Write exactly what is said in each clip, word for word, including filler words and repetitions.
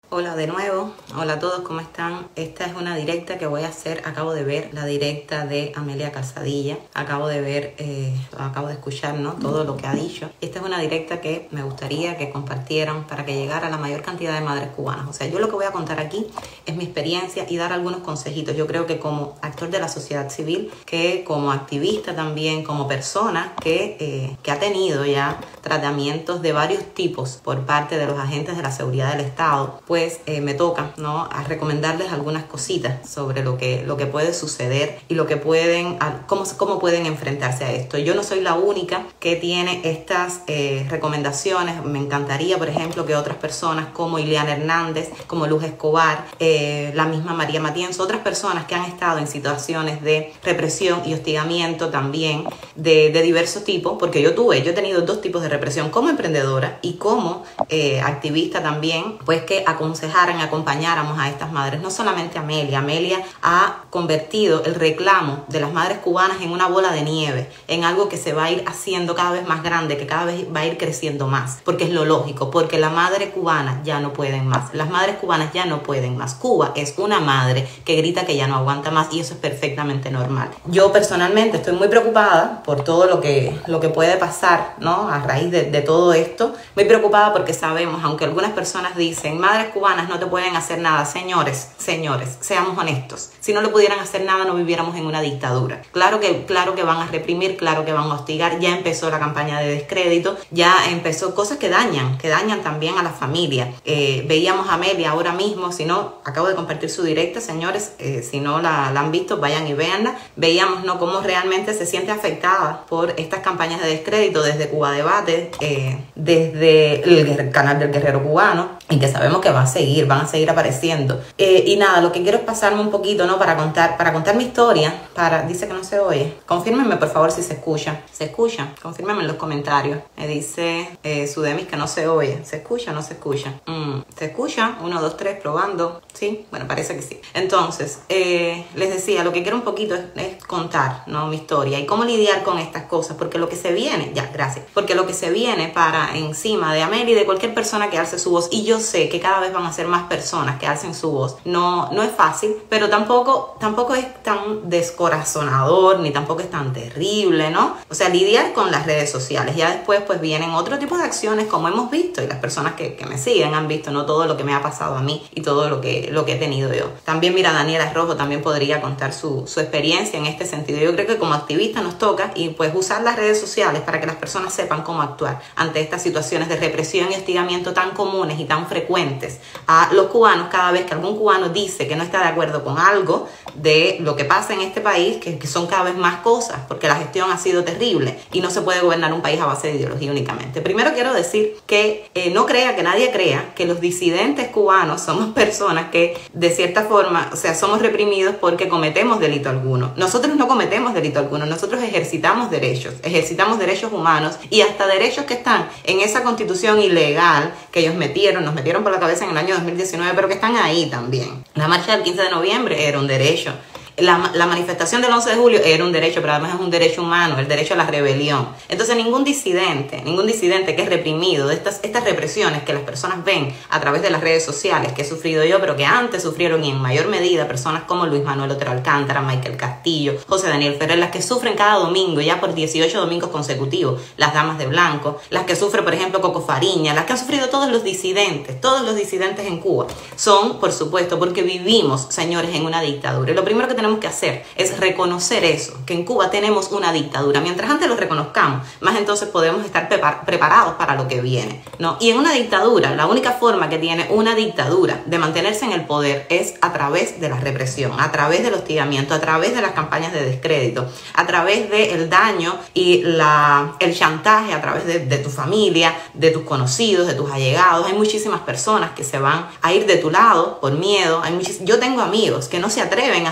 Hola de nuevo, hola a todos, ¿cómo están? Esta es una directa que voy a hacer, acabo de ver la directa de Amelia Calzadilla, acabo de ver, eh, acabo de escuchar, ¿no?, todo lo que ha dicho. Esta es una directa que me gustaría que compartieran para que llegara a la mayor cantidad de madres cubanas. O sea, yo lo que voy a contar aquí es mi experiencia y dar algunos consejitos. Yo creo que como actor de la sociedad civil, que como activista también, como persona que, eh, que ha tenido ya tratamientos de varios tipos por parte de los agentes de la seguridad del Estado, pues pues eh, me toca, ¿no?, a recomendarles algunas cositas sobre lo que, lo que puede suceder y lo que pueden, a, cómo, cómo pueden enfrentarse a esto. Yo no soy la única que tiene estas eh, recomendaciones. Me encantaría, por ejemplo, que otras personas como Ileana Hernández, como Luz Escobar, eh, la misma María Matienzo, otras personas que han estado en situaciones de represión y hostigamiento también de, de diversos tipos, porque yo tuve, yo he tenido dos tipos de represión como emprendedora y como eh, activista también, pues que aconsejaran, acompañáramos a estas madres, no solamente Amelia. Amelia ha convertido el reclamo de las madres cubanas en una bola de nieve, en algo que se va a ir haciendo cada vez más grande, que cada vez va a ir creciendo más, porque es lo lógico, porque la madre cubana ya no pueden más, las madres cubanas ya no pueden más. Cuba es una madre que grita que ya no aguanta más y eso es perfectamente normal. Yo personalmente estoy muy preocupada por todo lo que, lo que puede pasar, ¿no?, a raíz de, de todo esto. Muy preocupada porque sabemos, aunque algunas personas dicen, madres cubanas no te pueden hacer nada. Señores, señores, seamos honestos. Si no le pudieran hacer nada, no viviéramos en una dictadura. Claro que, claro que van a reprimir, claro que van a hostigar. Ya empezó la campaña de descrédito, ya empezó cosas que dañan, que dañan también a la familia. Eh, veíamos a Amelia ahora mismo, si no, acabo de compartir su directa, señores, eh, si no la, la han visto, vayan y véanla. Veíamos, ¿no?, cómo realmente se siente afectada por estas campañas de descrédito desde Cuba Debate, eh, desde el canal del Guerrero Cubano, y que sabemos que va a seguir, van a seguir apareciendo. Eh, y nada, lo que quiero es pasarme un poquito, ¿no?, para contar, para contar mi historia. Para, dice que no se oye. Confírmenme, por favor, si se escucha. ¿Se escucha? Confírmenme en los comentarios. Me dice eh, Sudemis que no se oye. ¿Se escucha o no se escucha? Mm, ¿Se escucha? Uno, dos, tres, probando. ¿Sí? Bueno, parece que sí. Entonces, eh, les decía, lo que quiero un poquito es, es contar, ¿no?, mi historia y cómo lidiar con estas cosas, porque lo que se viene, ya, gracias, porque lo que se viene para encima de Amelia y de cualquier persona que alce su voz, y yo sé que cada vez van a ser más personas que alcen su voz, no, no es fácil, pero tampoco, tampoco es tan descorazonador, ni tampoco es tan terrible, ¿no? O sea, lidiar con las redes sociales. Ya después pues vienen otro tipo de acciones, como hemos visto, y las personas que, que me siguen han visto, ¿no?, todo lo que me ha pasado a mí y todo lo que, lo que he tenido yo. También, mira, Daniela Rojo también podría contar su, su experiencia en este sentido. Yo creo que como activista nos toca y pues usar las redes sociales para que las personas sepan cómo actuar ante estas situaciones de represión y hostigamiento tan comunes y tan frecuentes a los cubanos cada vez que algún cubano dice que no está de acuerdo con algo de lo que pasa en este país, que, que son cada vez más cosas, porque la gestión ha sido terrible y no se puede gobernar un país a base de ideología únicamente. Primero quiero decir que eh, no crea, que nadie crea que los disidentes cubanos somos personas que de cierta forma, o sea, somos reprimidos porque cometemos delito alguno. Nosotros no cometemos delito alguno, nosotros ejercitamos derechos, ejercitamos derechos humanos y hasta derechos que están en esa constitución ilegal que ellos metieron, nos metieron por la cabeza en el año dos mil diecinueve, pero que están ahí también. La marcha del quince de noviembre era un derecho. La, la manifestación del once de julio era un derecho, pero además es un derecho humano, el derecho a la rebelión. Entonces ningún disidente, ningún disidente que es reprimido de estas, estas represiones que las personas ven a través de las redes sociales, que he sufrido yo, pero que antes sufrieron y en mayor medida personas como Luis Manuel Otero Alcántara, Michael Castillo, José Daniel Ferrer, las que sufren cada domingo, ya por dieciocho domingos consecutivos, las damas de blanco, las que sufre, por ejemplo, Coco Fariña, las que han sufrido todos los disidentes, todos los disidentes en Cuba, son, por supuesto, porque vivimos, señores, en una dictadura. Y lo primero que tenemos que hacer es reconocer eso, que en Cuba tenemos una dictadura. Mientras antes lo reconozcamos, más entonces podemos estar preparados para lo que viene, ¿no? Y en una dictadura, la única forma que tiene una dictadura de mantenerse en el poder es a través de la represión, a través del hostigamiento, a través de las campañas de descrédito, a través del daño y la, el chantaje a través de, de tu familia, de tus conocidos, de tus allegados. Hay muchísimas personas que se van a ir de tu lado por miedo. Hay muchis... Yo tengo amigos que no se atreven a salir con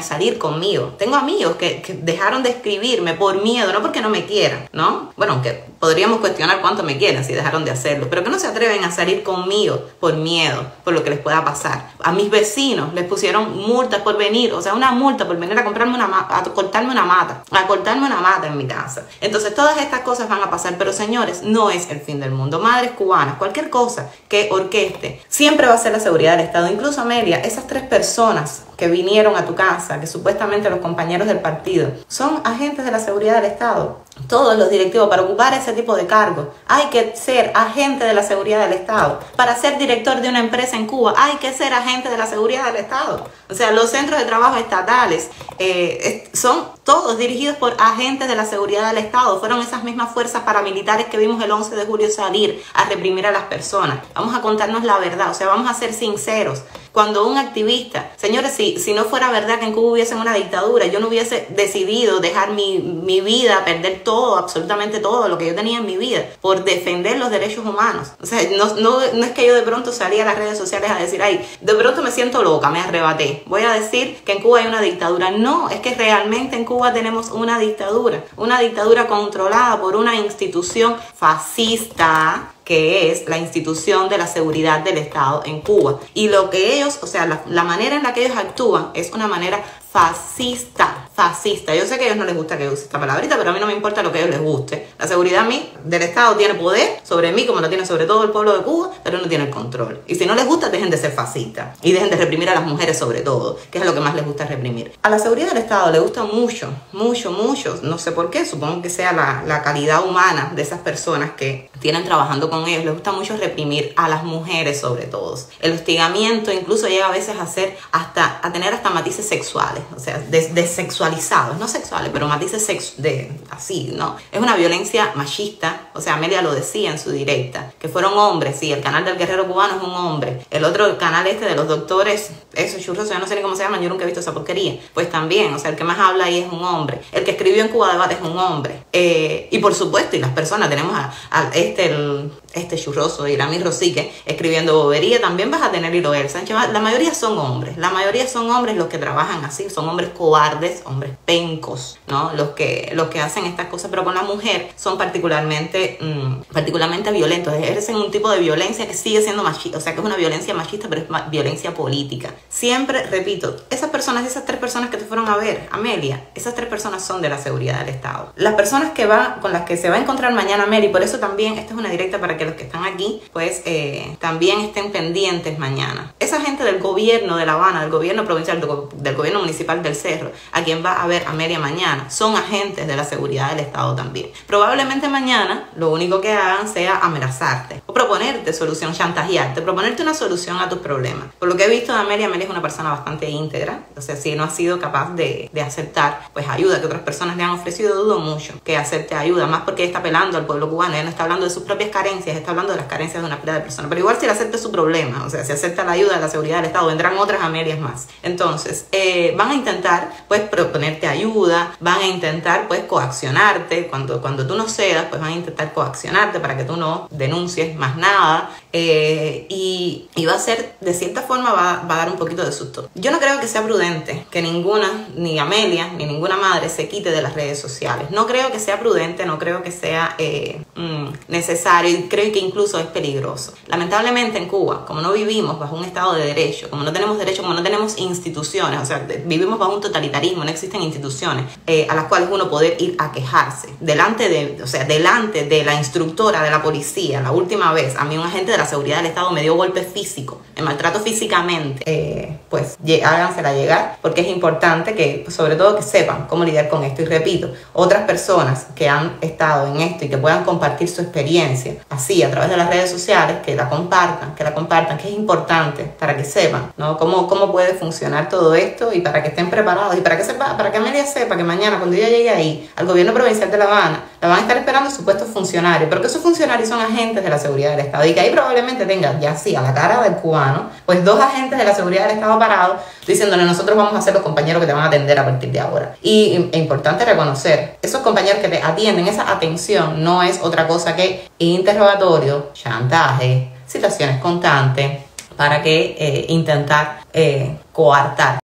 conmigo. Tengo amigos que, que dejaron de escribirme por miedo, no porque no me quieran, ¿no? Bueno, aunque podríamos cuestionar cuánto me quieren si dejaron de hacerlo, pero que no se atreven a salir conmigo por miedo, por lo que les pueda pasar. A mis vecinos les pusieron multas por venir, o sea, una multa por venir a comprarme una mata, a cortarme una mata, a cortarme una mata en mi casa. Entonces, todas estas cosas van a pasar, pero señores, no es el fin del mundo. Madres cubanas, cualquier cosa que orqueste, siempre va a ser la seguridad del Estado. Incluso, Amelia, esas tres personas que vinieron a tu casa, que supuestamente los compañeros del partido, son agentes de la seguridad del Estado. Todos los directivos, para ocupar ese tipo de cargos, hay que ser agente de la seguridad del Estado. Para ser director de una empresa en Cuba, hay que ser agente de la seguridad del Estado. O sea, los centros de trabajo estatales eh, son todos dirigidos por agentes de la seguridad del Estado. Fueron esas mismas fuerzas paramilitares que vimos el once de julio salir a reprimir a las personas. Vamos a contarnos la verdad, o sea, vamos a ser sinceros. Cuando un activista, señores, si, si no fuera verdad que en Cuba hubiese una dictadura, yo no hubiese decidido dejar mi, mi vida, perder todo, absolutamente todo lo que yo tenía en mi vida, por defender los derechos humanos. O sea, no, no, no es que yo de pronto salía a las redes sociales a decir, ay, de pronto me siento loca, me arrebaté, voy a decir que en Cuba hay una dictadura. No, es que realmente en Cuba tenemos una dictadura, una dictadura controlada por una institución fascista, que es la institución de la seguridad del Estado en Cuba. Y lo que ellos, o sea, la, la manera en la que ellos actúan es una manera fascista, fascista. Yo sé que a ellos no les gusta que use esta palabrita, pero a mí no me importa lo que a ellos les guste. La seguridad a mí, del Estado, tiene poder sobre mí, como lo tiene sobre todo el pueblo de Cuba, pero no tiene el control. Y si no les gusta, dejen de ser fascistas. Y dejen de reprimir a las mujeres sobre todo, que es lo que más les gusta reprimir. A la seguridad del Estado le gusta mucho, mucho, mucho, no sé por qué, supongo que sea la, la calidad humana de esas personas que tienen trabajando con ellos, les gusta mucho reprimir a las mujeres sobre todo. El hostigamiento incluso llega a veces a ser hasta, a tener hasta matices sexuales. O sea, desexualizados, no sexuales, pero matices sex de así, ¿no? Es una violencia machista. O sea, Amelia lo decía en su directa, que fueron hombres. Sí, el canal del Guerrero Cubano es un hombre. El otro, el canal este de los doctores, esos churrosos, yo no sé ni cómo se llaman, yo nunca he visto esa porquería. Pues también, o sea, el que más habla ahí es un hombre. El que escribió en Cuba Debate es un hombre. Eh, y por supuesto, y las personas, tenemos a, a este, el, este churroso, Iramí Rosique, escribiendo bobería. También vas a tener Iroel Sánchez. La mayoría son hombres. La mayoría son hombres los que trabajan así. Son hombres cobardes, hombres pencos, ¿no? Los que, los que hacen estas cosas, pero con la mujer son particularmente, mmm, particularmente violentos. Ejercen un tipo de violencia que sigue siendo machista, o sea, que es una violencia machista, pero es violencia política. Siempre, repito, esas personas, esas tres personas que te fueron a ver, Amelia, esas tres personas son de la seguridad del Estado. Las personas que va, con las que se va a encontrar mañana Amelia, y por eso también, esta es una directa para que los que están aquí, pues, eh, también estén pendientes mañana. Esa gente del gobierno de La Habana, del gobierno provincial, del, del gobierno municipal del Cerro, a quien va a ver Amelia mañana, son agentes de la seguridad del Estado también. Probablemente mañana lo único que hagan sea amenazarte o proponerte solución, chantajearte, proponerte una solución a tus problemas. Por lo que he visto de Amelia, Amelia es una persona bastante íntegra. O sea, si no ha sido capaz de, de aceptar pues ayuda que otras personas le han ofrecido, dudo mucho que acepte ayuda, más porque está apelando al pueblo cubano. Ella no está hablando de sus propias carencias, está hablando de las carencias de una pila de personas. Pero igual si le acepta su problema, o sea, si acepta la ayuda de la seguridad del Estado, vendrán otras Amelias más. Entonces, eh, van a intentar pues proponerte ayuda, van a intentar pues coaccionarte. Cuando, cuando tú no cedas, pues van a intentar coaccionarte para que tú no denuncies más nada. Eh, y, y va a ser, de cierta forma, va, va a dar un poquito de susto. Yo no creo que sea prudente que ninguna, ni Amelia, ni ninguna madre se quite de las redes sociales. No creo que sea prudente, no creo que sea eh, mm, necesario, y creo que incluso es peligroso. Lamentablemente en Cuba, como no vivimos bajo un Estado de Derecho, como no tenemos derecho, como no tenemos instituciones, o sea, vivimos bajo un totalitarismo, no existen instituciones eh, a las cuales uno poder ir a quejarse. Delante de, o sea, delante de la instructora de la policía, la última vez, a mí un agente de la seguridad del Estado me dio golpes físicos, me maltrato físicamente. Eh, pues hágansela llegar, porque es importante que, sobre todo, que sepan cómo lidiar con esto. Y repito, otras personas que han estado en esto y que puedan compartir su experiencia así a través de las redes sociales, que la compartan, que la compartan, que es importante para que sepan, ¿no? cómo, cómo puede funcionar todo esto, y para que estén preparados, y para que sepa, para que Amelia sepa que mañana, cuando ella llegue ahí al gobierno provincial de La Habana, la van a estar esperando supuestos funcionarios, pero que esos funcionarios son agentes de la seguridad del Estado, y que ahí probablemente tenga, ya sí, a la cara del cubano, pues dos agentes de la seguridad del Estado parados, diciéndole: nosotros vamos a ser los compañeros que te van a atender a partir de ahora. Y es importante reconocer, esos compañeros que te atienden, esa atención no es otra cosa que interrogatorio, chantaje, situaciones constantes, para que eh, intentar eh, coartar